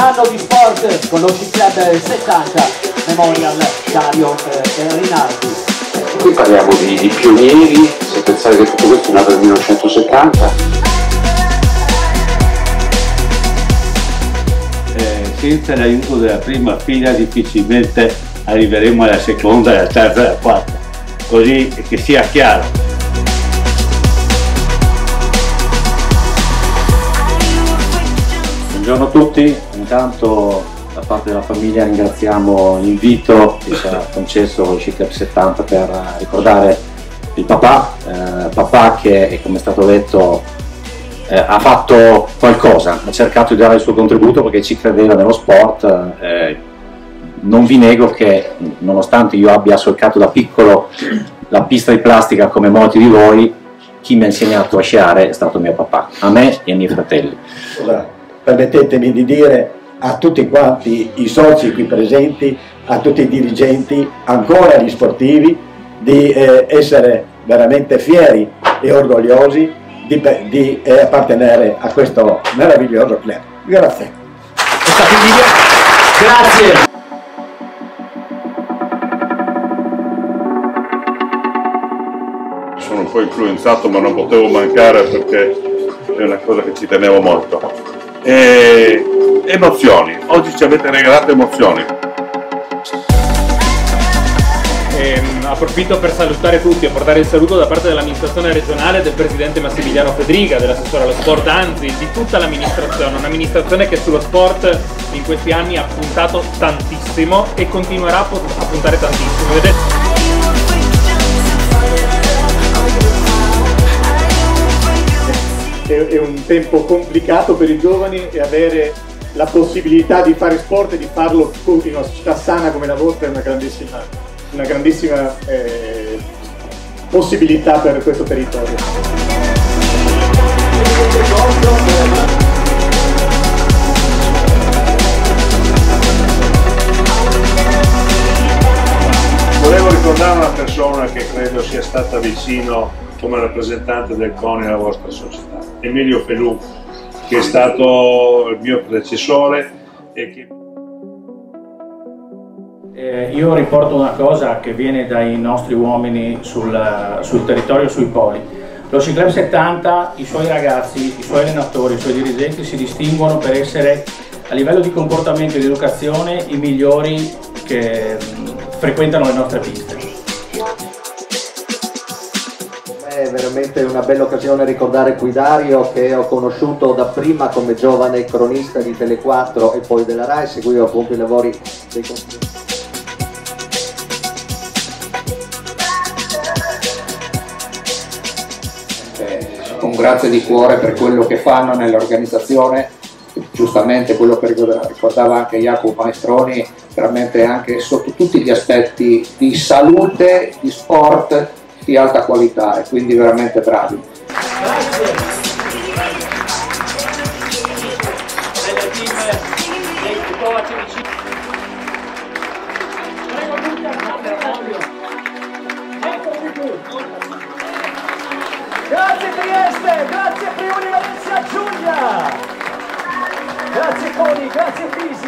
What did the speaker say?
anno di sport con lo Club 70 Memorial Dario Rinaldi. Qui parliamo di pionieri, se pensate che tutto questo è nato nel 1970. Senza l'aiuto della prima fila difficilmente arriveremo alla seconda, alla terza e alla quarta, così che sia chiaro. Buongiorno a tutti, intanto da parte della famiglia ringraziamo l'invito che ci ha concesso lo Sci Club 70 per ricordare il papà che, come è stato detto, ha fatto qualcosa, ha cercato di dare il suo contributo perché ci credeva nello sport. Non vi nego che, nonostante io abbia solcato da piccolo la pista di plastica come molti di voi, chi mi ha insegnato a sciare è stato mio papà, a me e ai miei fratelli. Permettetemi di dire a tutti quanti i soci qui presenti, a tutti i dirigenti, ancora agli sportivi, di essere veramente fieri e orgogliosi di appartenere a questo meraviglioso club. Grazie. Questa famiglia, grazie. Sono un po' influenzato, ma non potevo mancare perché è una cosa che ci tenevo molto. Emozioni, oggi ci avete regalato emozioni. Approfitto per salutare tutti e portare il saluto da parte dell'amministrazione regionale, del presidente Massimiliano Fedriga, dell'assessore allo sport Anzi, di tutta l'amministrazione, un'amministrazione che sullo sport in questi anni ha puntato tantissimo e continuerà a puntare tantissimo. È un tempo complicato per i giovani e avere la possibilità di fare sport e di farlo in una società sana come la vostra è una grandissima possibilità per questo territorio. Volevo ricordare una persona che credo sia stata vicino come rappresentante del CONI alla vostra società, Emilio Felù, che è stato il mio predecessore e che... Io riporto una cosa che viene dai nostri uomini sul territorio, sui poli. Lo Sci Club 70, i suoi ragazzi, i suoi allenatori, i suoi dirigenti si distinguono per essere a livello di comportamento e di educazione i migliori che frequentano le nostre piste. È veramente una bella occasione ricordare qui Dario, che ho conosciuto dapprima come giovane cronista di Tele4 e poi della RAI, seguivo appunto i lavori dei consigli. Un grazie di cuore per quello che fanno nell'organizzazione, giustamente quello che ricordava anche Jacopo Maestroni, veramente anche sotto tutti gli aspetti di salute, di sport di alta qualità, e quindi veramente bravi. Grazie. Grazie Trieste, grazie Friuli Venezia Giulia, grazie Coni, grazie Pisa.